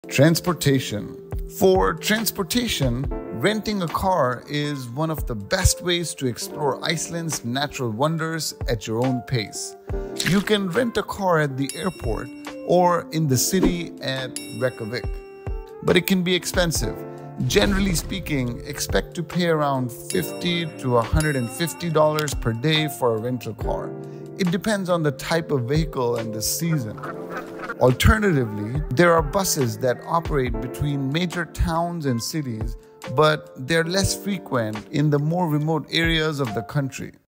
Transportation. For transportation, renting a car is one of the best ways to explore Iceland's natural wonders at your own pace. You can rent a car at the airport or in the city at Reykjavik, but it can be expensive. Generally speaking, expect to pay around $50 to $150 per day for a rental car. It depends on the type of vehicle and the season. Alternatively, there are buses that operate between major towns and cities, but they're less frequent in the more remote areas of the country.